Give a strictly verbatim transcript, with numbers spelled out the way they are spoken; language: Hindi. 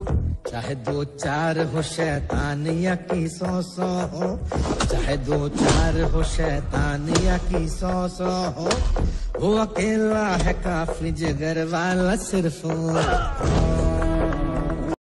चाहे दो चार हो शैतान या की सौ सौ हो, चाहे दो चार हो शैतान या की सौ सौ हो, वो अकेला है काफी जिगर वाला सिर्फ वो।